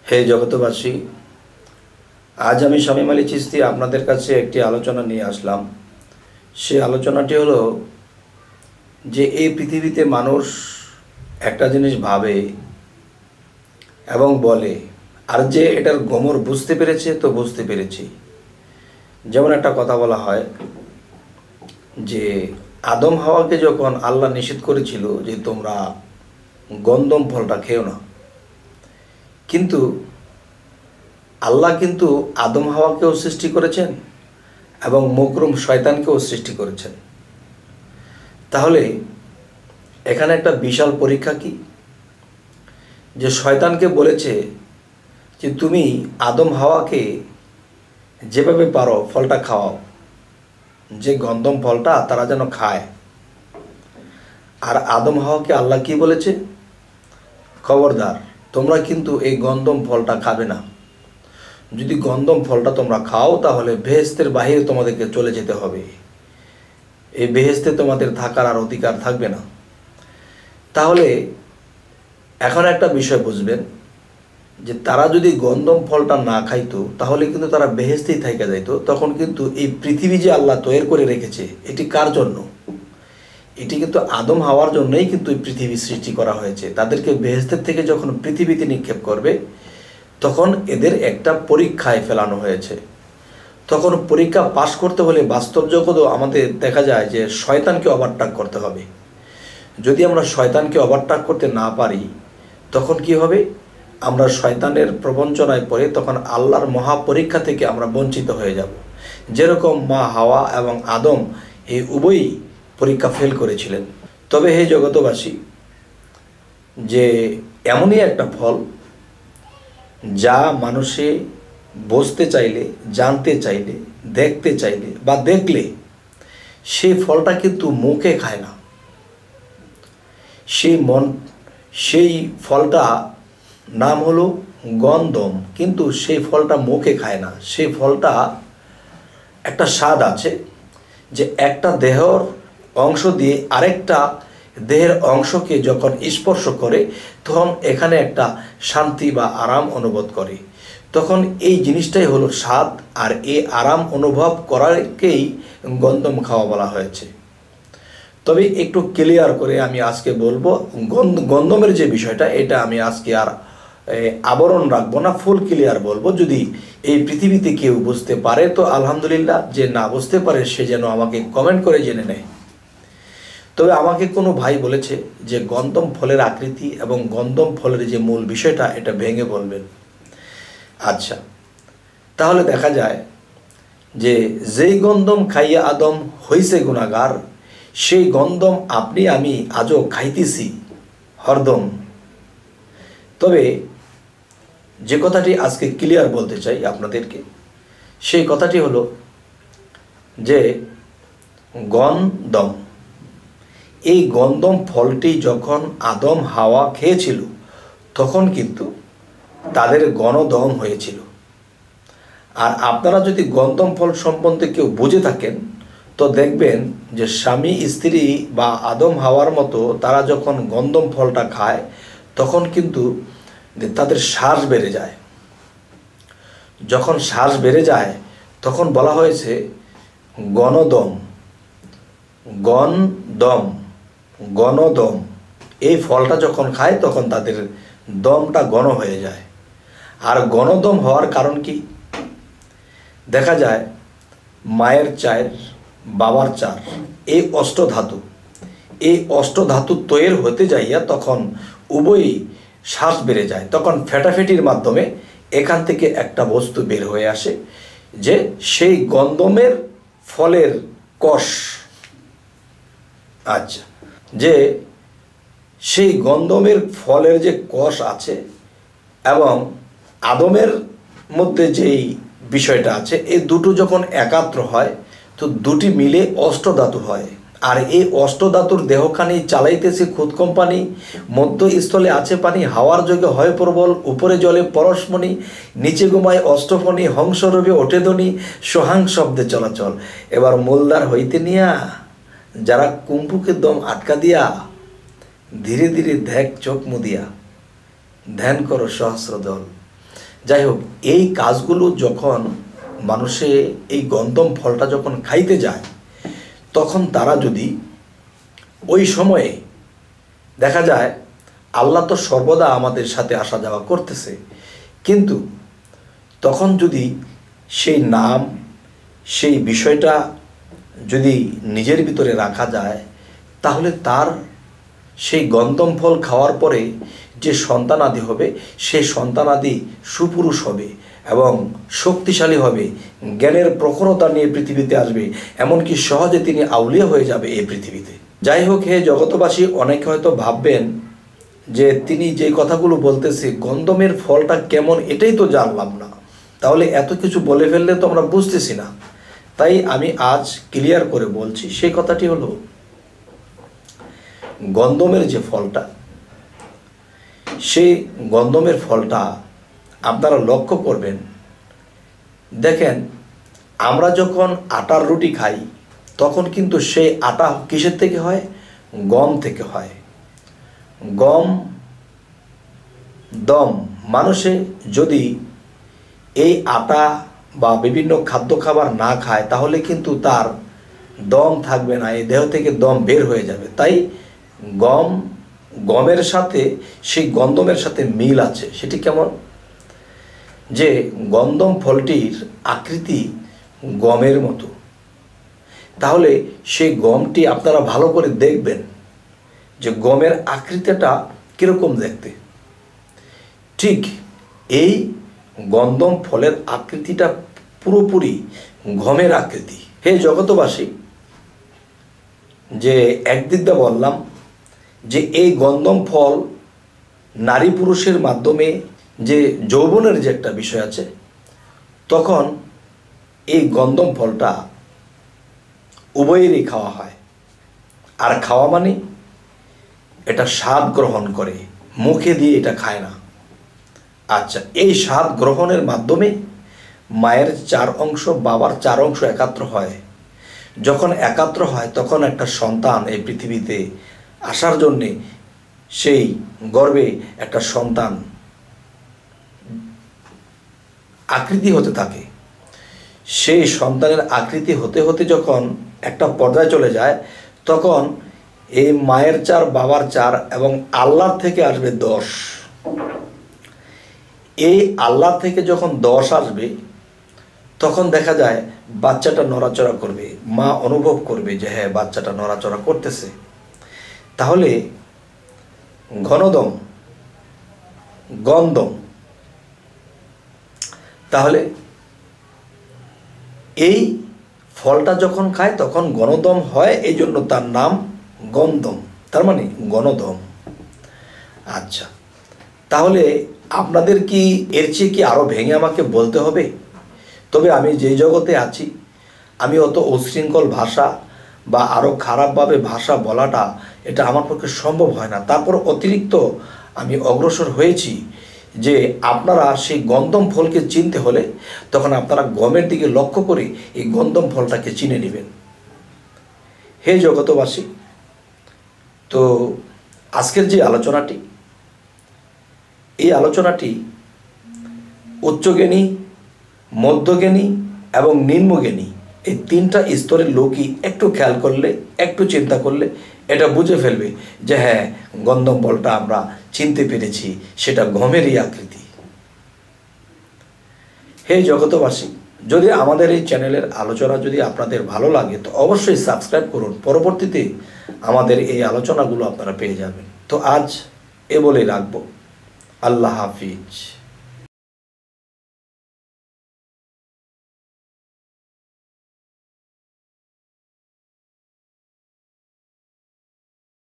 হে জগতবাসী, আজ আমি শামীম আলী চিশতি আপনাদের কাছে একটি আলোচনা নিয়ে আসলাম। সেই আলোচনাটি হলো যে এই পৃথিবীতে মানুষ একটা জিনিস ভাবে এবং বলে, আর যে এটার গমর বুঝতে পেরেছে তো বুঝতে পেরেছি। যেমন একটা কথা বলা হয় যে আদম হাওয়াকে যখন আল্লাহ নিষেধ করেছিল যে তোমরা গন্ধম ফলটা খেও না, কিন্তু আল্লাহ কিন্তু আদম হাওয়াকেও সৃষ্টি করেছেন এবং মকরুম শয়তানকেও সৃষ্টি করেছেন। তাহলে এখানে একটা বিশাল পরীক্ষা কি, যে শয়তানকে বলেছে যে তুমি আদম হাওয়াকে যেভাবে পারো ফলটা খাওয়াও, যে গন্ধম ফলটা তারা যেন খায়। আর আদম হাওয়াকে আল্লাহ কি বলেছে, খবরদার তোমরা কিন্তু এই গন্ধম ফলটা খাবে না। যদি গন্ধম ফলটা তোমরা খাও তাহলে বেহেশতের বাহিরে তোমাদেরকে চলে যেতে হবে, এই বেহেশতে তোমাদের থাকার আর অধিকার থাকবে না। তাহলে এখন একটা বিষয় বুঝবেন যে তারা যদি গন্ধম ফলটা না খাইতো তাহলে কিন্তু তারা বেহেশতেই থাইকা যাইতো। তখন কিন্তু এই পৃথিবী যে আল্লাহ তৈরি করে রেখেছে এটি কার জন্য? এটি কিন্তু আদম হাওয়ার জন্যই কিন্তু এই পৃথিবী সৃষ্টি করা হয়েছে। তাদেরকে বেহেশতের থেকে যখন পৃথিবীতে নিক্ষেপ করবে তখন এদের একটা পরীক্ষায় ফেলানো হয়েছে। তখন পরীক্ষা পাশ করতে হলে বাস্তব জগতেও আমাদের দেখা যায় যে শয়তানকে ওভারটেক করতে হবে। যদি আমরা শয়তানকে ওভারটেক করতে না পারি তখন কি হবে? আমরা শয়তানের প্রবঞ্চনায় পড়ে তখন আল্লাহর মহাপরীক্ষা থেকে আমরা বঞ্চিত হয়ে যাব। যেরকম মা হাওয়া এবং আদম এই উভয়ই পরীক্ষা ফেল করেছিলেন। তবে হে জগতবাসী, যে এমনই একটা ফল যা মানুষে বুঝতে চাইলে, জানতে চাইলে, দেখতে চাইলে বা দেখলে সেই ফলটা কিন্তু মুখে খায় না। সেই ফলটা নাম হলো গন্ধম, কিন্তু সেই ফলটা মুখে খায় না। সেই ফলটা একটা স্বাদ আছে যে একটা দেহের অংশ দিয়ে আরেকটা দেহের অংশকে যখন স্পর্শ করে তখন এখানে একটা শান্তি বা আরাম অনুভব করে। তখন এই জিনিসটাই হলো স্বাদ, আর এই আরাম অনুভব করাকেই গন্ধম খাওয়া বলা হয়েছে। তবে একটু ক্লিয়ার করে আমি আজকে বলবো, গন্ধমের যে বিষয়টা এটা আমি আজকে আর আবরণ রাখবো না, ফুল ক্লিয়ার বলবো। যদি এই পৃথিবীতে কেউ বুঝতে পারে তো আলহামদুলিল্লাহ, যে না বুঝতে পারে সে যেন আমাকে কমেন্ট করে জেনে নেয়। তবে আমাকে কোনো ভাই বলেছে যে গন্ধম ফলের আকৃতি এবং গন্ধম ফলের যে মূল বিষয়টা এটা ভেঙে বলবেন। আচ্ছা, তাহলে দেখা যায় যে যেই গন্ধম খাইয়া আদম হইছে গুনাহগার, সেই গন্ধম আপনি আমি আজও খাইতেছি হরদম। তবে যে কথাটি আজকে ক্লিয়ার বলতে চাই আপনাদেরকে, সেই কথাটি হলো যে গন্ধম, এই গন্ধম ফলটি যখন আদম হাওয়া খেয়েছিল তখন কিন্তু তাদের গণদম হয়েছিল। আর আপনারা যদি গন্ধম ফল সম্বন্ধে কেউ বুঝে থাকেন তো দেখবেন যে স্বামী স্ত্রী বা আদম হাওয়ার মতো তারা যখন গন্ধম ফলটা খায় তখন কিন্তু তাদের শ্বাস বেড়ে যায়। যখন শ্বাস বেড়ে যায় তখন বলা হয়েছে গণদম, গণদম, গণদম। এই ফলটা যখন খায় তখন তাদের দমটা ঘন হয়ে যায়। আর গণদম হওয়ার কারণ কি? দেখা যায় মায়ের চার, বাবার চার, এই অষ্টধাতু, এই অষ্টধাতু তৈরি হতে যাইয়া তখন উভয়ই শ্বাস বেড়ে যায়। তখন ফেটাফেটির মাধ্যমে এখান থেকে একটা বস্তু বের হয়ে আসে, যে সেই গন্ধমের ফলের কষ। আচ্ছা, যে সেই গন্ধমের ফলের যে কষ আছে এবং আদমের মধ্যে যেই বিষয়টা আছে, এই দুটো যখন একাত্র হয় তো দুটি মিলে অষ্টধাতু হয়। আর এই অষ্টধাতুর দেহখানি চালাইতেছে খুদ কোম্পানি, মধ্যস্থলে আছে পানি, হাওয়ার যোগে হয় প্রবল, উপরে জলে পরশমণি, নিচে ঘুমায় অষ্টফণি, হংসরূপে ওঠে ধ্বনি, সোহাং শব্দে চলাচল। এবার মূলদার হইতে নিয়া যারা কুম্ভুকে দম আটকা দিয়া ধীরে ধীরে দেখ চোখ মুদিয়া, ধ্যান করো সহস্র দল। যাই হোক, এই কাজগুলো যখন মানুষে এই গন্ধম ফলটা যখন খাইতে যায়, তখন তারা যদি ওই সময়ে দেখা যায় আল্লাহ তো সর্বদা আমাদের সাথে আসা যাওয়া করতেছে, কিন্তু তখন যদি সেই নাম, সেই বিষয়টা যদি নিজের ভিতরে রাখা যায়, তাহলে তার সেই গন্ধম ফল খাওয়ার পরে যে সন্তানাদি হবে, সেই সন্তানাদি সুপুরুষ হবে এবং শক্তিশালী হবে, জ্ঞানের প্রখরতা নিয়ে পৃথিবীতে আসবে, এমনকি সহজে তিনি আউলিয়া হয়ে যাবে এই পৃথিবীতে। যাই হোক, হে জগতবাসী, অনেকে হয়তো ভাববেন যে তিনি যে কথাগুলো বলতেছে, গন্ধমের ফলটা কেমন এটাই তো জানলাম না, তাহলে এত কিছু বলে ফেললে তো আমরা বুঝতেছি না। তাই আমি আজ ক্লিয়ার করে বলছি। সেই কথাটি হলো, গন্ধমের যে ফলটা, সেই গন্ধমের ফলটা আপনারা লক্ষ্য করবেন। দেখেন, আমরা যখন আটার রুটি খাই, তখন কিন্তু সেই আটা কিসের থেকে হয়? গম থেকে হয়। গম দম মানুষে যদি এই আটা বা বিভিন্ন খাদ্য খাবার না খায়, তাহলে কিন্তু তার দম থাকবে না, এই দেহ থেকে দম বের হয়ে যাবে। তাই গমের সাথে সেই গন্ধমের সাথে মিল আছে। সেটি কেমন? যে গন্ধম ফলটির আকৃতি গমের মতো। তাহলে সেই গমটি আপনারা ভালো করে দেখবেন যে গমের আকৃতিটা কীরকম দেখতে। ঠিক এই গন্ধম ফলের আকৃতিটা পুরোপুরি গমের আকৃতি। হে জগতবাসী, যে একদিক দিয়ে বললাম যে এই গন্ধম ফল নারী পুরুষের মাধ্যমে যে যৌবনের যে একটা বিষয় আছে, তখন এই গন্ধম ফলটা উভয়েরই খাওয়া হয়। আর খাওয়া মানে এটা স্বাদ গ্রহণ করে, মুখে দিয়ে এটা খায় না। আচ্ছা, এই স্বাদ গ্রহণের মাধ্যমে মায়ের 4 অংশ, বাবার 4 অংশ একাত্র হয়। যখন একাত্র হয়, তখন একটা সন্তান এই পৃথিবীতে আসার জন্যে সেই গর্ভে একটা সন্তান আকৃতি হতে থাকে। সেই সন্তানের আকৃতি হতে হতে যখন একটা পর্যায়ে চলে যায়, তখন এই মায়ের 4, বাবার 4 এবং আল্লাহর থেকে আসবে 10। এই আল্লাহ থেকে যখন 10 আসবে, তখন দেখা যায় বাচ্চাটা নড়াচড়া করবে, মা অনুভব করবে যে হ্যাঁ, বাচ্চাটা নড়াচড়া করতেছে। তাহলে ঘনদম, গন্ধম, তাহলে এই ফলটা যখন খায় তখন গণদম হয়, এই জন্য তার নাম গন্ধম, তার মানে গণদম। আচ্ছা, তাহলে আপনাদের কি এর চেয়ে কি আরও ভেঙে আমাকে বলতে হবে? তবে আমি যেই জগতে আছি, আমি অত উচ্ছৃঙ্খল ভাষা বা আরও খারাপভাবে ভাষা বলাটা এটা আমার পক্ষে সম্ভব হয় না। তারপর অতিরিক্ত আমি অগ্রসর হয়েছি যে আপনারা সেই গন্ধম ফলকে চিনতে হলে তখন আপনারা গমের দিকে লক্ষ্য করে এই গন্ধম ফলটাকে চিনে নেবেন। হে জগতবাসী, তো আজকের যে আলোচনাটি, এই আলোচনাটি উচ্চজ্ঞানী, মধ্যজ্ঞানী এবং নিম্নজ্ঞানী এই 3টা স্তরের লোকই একটু খেয়াল করলে, একটু চিন্তা করলে এটা বুঝে ফেলবে যে হ্যাঁ, গন্ধম ফলটা আমরা চিনতে পেরেছি, সেটা গমেরই আকৃতি। হে জগতবাসী, যদি আমাদের এই চ্যানেলের আলোচনা যদি আপনাদের ভালো লাগে, তো অবশ্যই সাবস্ক্রাইব করুন। পরবর্তীতে আমাদের এই আলোচনাগুলো আপনারা পেয়ে যাবেন। তো আজ এ বলেই রাখবো। আল্লাহ হাফিজ।